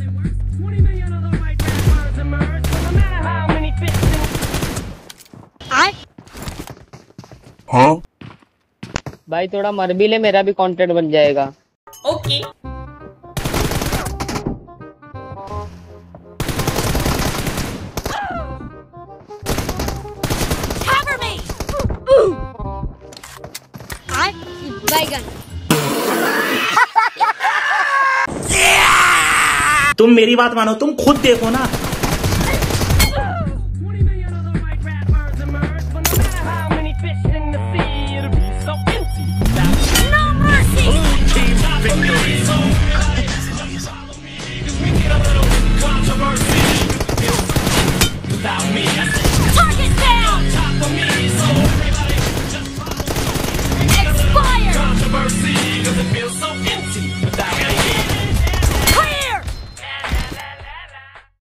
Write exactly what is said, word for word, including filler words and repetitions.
हाँ? भाई थोड़ा मर भी ले, मेरा भी कंटेंट बन जाएगा। ओके। Cover me. तुम मेरी बात मानो, तुम खुद देखो ना।